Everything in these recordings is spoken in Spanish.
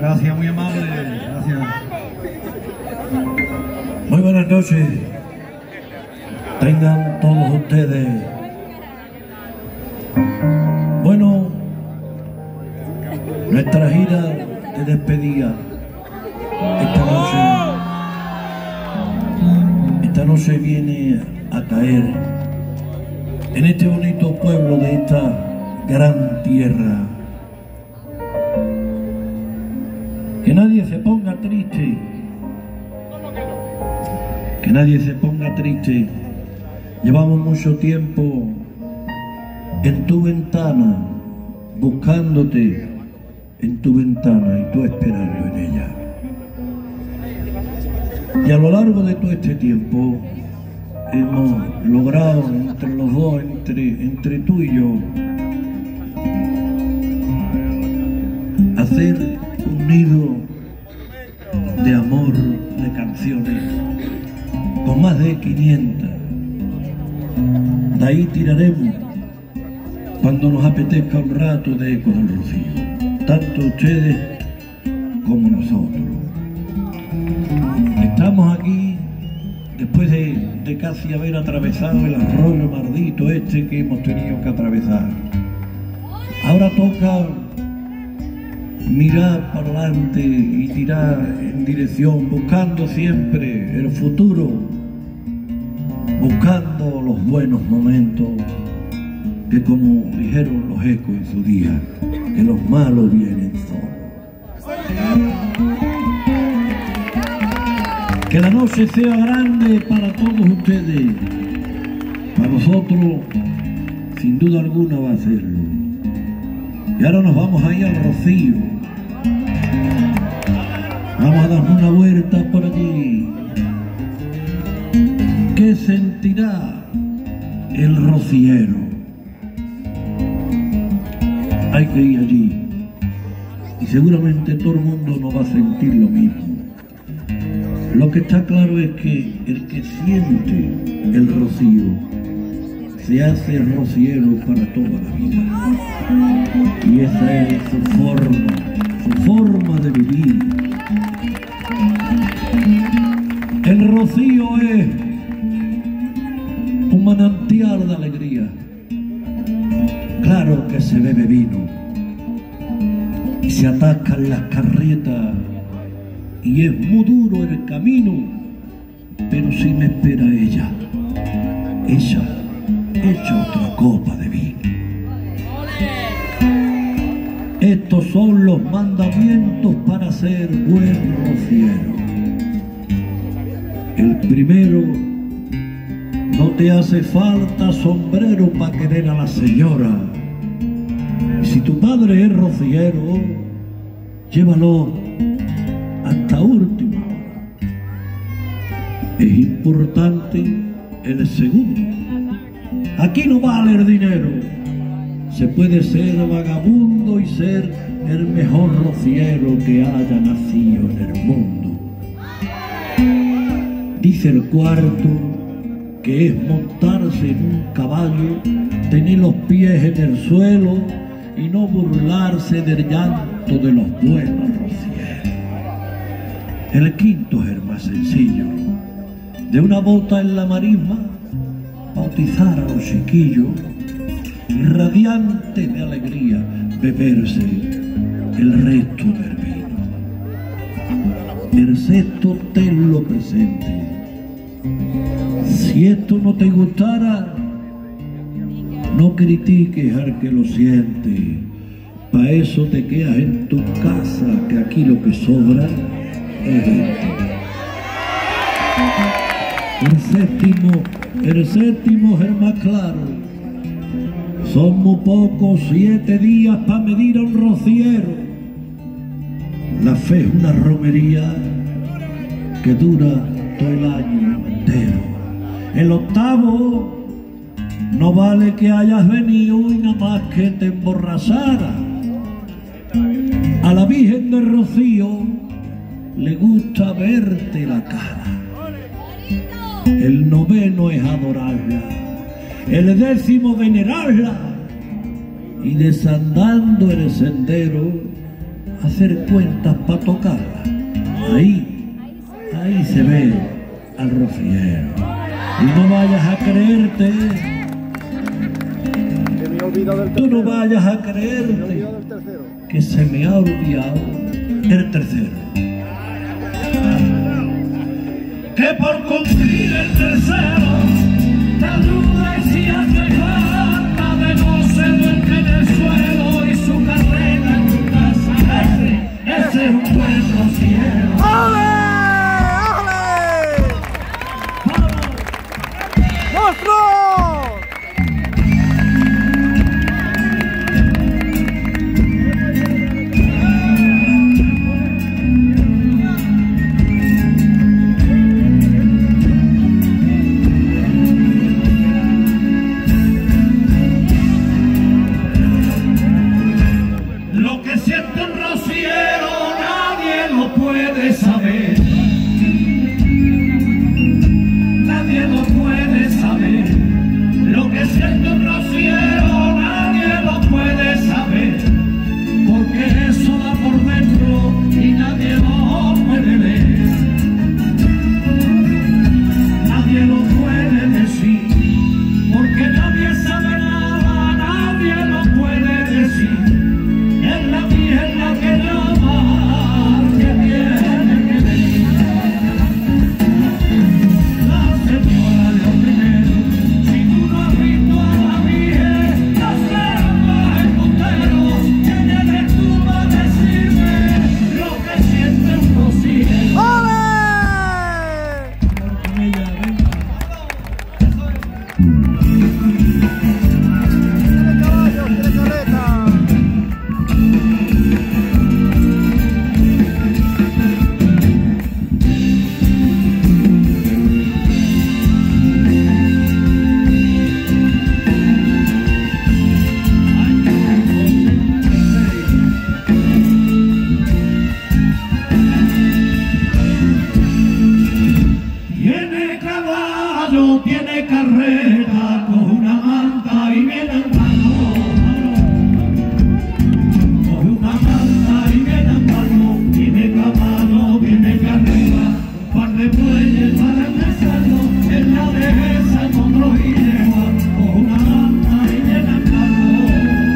Gracias, muy amable. Gracias. Muy buenas noches. Tengan todos ustedes. Bueno, nuestra gira de despedida esta noche viene a caer en este bonito pueblo de esta gran tierra. Que nadie se ponga triste, que nadie se ponga triste. Llevamos mucho tiempo en tu ventana, buscándote en tu ventana y tú esperando en ella. Y a lo largo de todo este tiempo hemos logrado entre los dos, entre tú y yo, hacer un nido de amor, de canciones, con más de 500. De ahí tiraremos cuando nos apetezca un rato de Eco del Rocío, tanto ustedes como nosotros. Estamos aquí después de casi haber atravesado el arroyo maldito este que hemos tenido que atravesar. Ahora toca mirar para adelante y tirar en dirección, buscando siempre el futuro, buscando los buenos momentos, que como dijeron los ecos en su día, que los malos vienen solos. Que la noche sea grande para todos ustedes, para nosotros sin duda alguna va a serlo. Y ahora nos vamos a ir al Rocío. Vamos a dar una vuelta por allí. ¿Qué sentirá el rociero? Hay que ir allí. Y seguramente todo el mundo no va a sentir lo mismo. Lo que está claro es que el que siente el rocío se hace rociero para toda la vida. Y esa es su forma de vivir. El rocío es un manantial de alegría. Claro que se bebe vino y se atascan las carretas y es muy duro el camino, pero si me espera ella echa otra copa de vino. Estos son los mandamientos para ser buen rociero. El primero, no te hace falta sombrero para querer a la señora. Y si tu padre es rociero, llévalo hasta última hora. Es importante el segundo. Aquí no vale el dinero. Se puede ser vagabundo y ser el mejor rociero que haya nacido en el mundo. Dice el cuarto que es montarse en un caballo, tener los pies en el suelo y no burlarse del llanto de los buenos rocieros. El quinto es el más sencillo. De una bota en la marisma, bautizar a los chiquillos y radiantes de alegría beberse el resto del vino. El sexto, tenlo presente. Si esto no te gustara, no critiques al que lo siente. Pa' eso te quedas en tu casa, que aquí lo que sobra es vento. El séptimo es el más claro. Son muy pocos 7 días para medir a un rociero. La fe es una romería que dura todo el año entero. El octavo, no vale que hayas venido y nada más que te emborrachara. A la Virgen del Rocío le gusta verte la cara. El noveno es adorarla. El décimo venerarla. Y desandando el sendero, hacer cuentas para tocarla. Ahí se ve al rociero. Y no vayas a creerte, tú no vayas a creerte que se me ha olvidado el tercero. Que por cumplir el tercero te ayuda y si hace falta de no se duerme en el suelo y su carrera en tu casa. Ese es un buen rociero. ¡Ale! ¡Monstruo! Lo que siente un rociero nadie lo puede saber. Nadie lo puede saber. Lo que siente un rociero nadie lo puede saber. Porque eso va por dentro y nadie lo puede ver. Nadie lo puede decir. Porque nadie sabe nada, nadie lo puede decir. Es la Virgen la que llama, que tiene que venir. La señora de los primeros, si tú no has visto a la Virgen, no sepas embustero, ¿quién eres tú para decirme lo que siente un rociero? ¡Ale! Con ella, venga. ¡Tiene caballo, tiene carreta! Tiene caballo, tiene carrera, coge una manta y viene andando. Coge una manta y viene andando. Tiene caballo, tiene carrera, un par de bueyes para empezarlo. En la dehesa con otro jinegua, coge una manta y viene andando.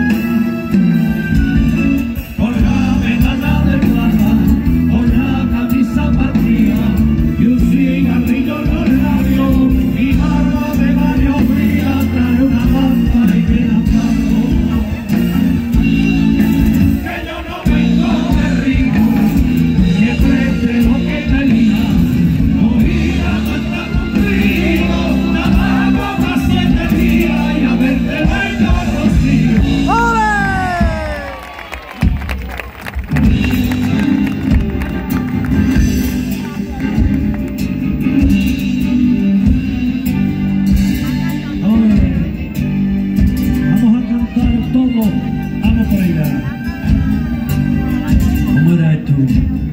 Con la medalla de plata, con la camisa partida y un cigarrillo en los labios y barba de varios días, trae una manta y viene andando. Que yo no vengo de rico, siempre de lo que tenía, no ir a cantar contigo una mano más 7 días y a verte vengo rocío. ¡Ale! Vamos a cantar todos, vamos por allá. ¿Cómo era esto?